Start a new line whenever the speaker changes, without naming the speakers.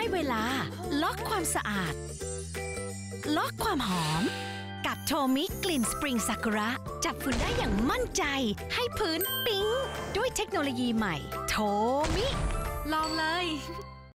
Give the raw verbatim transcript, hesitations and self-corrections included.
เวลาล็อกความสะอาดล็อกความหอมกับโทมิกลิ่นสปริงซากุระจับฝุ่นได้อย่างมั่นใจให้พื้นปิ๊งด้วยเทคโนโลยีใหม่โทมิ
ลองเลย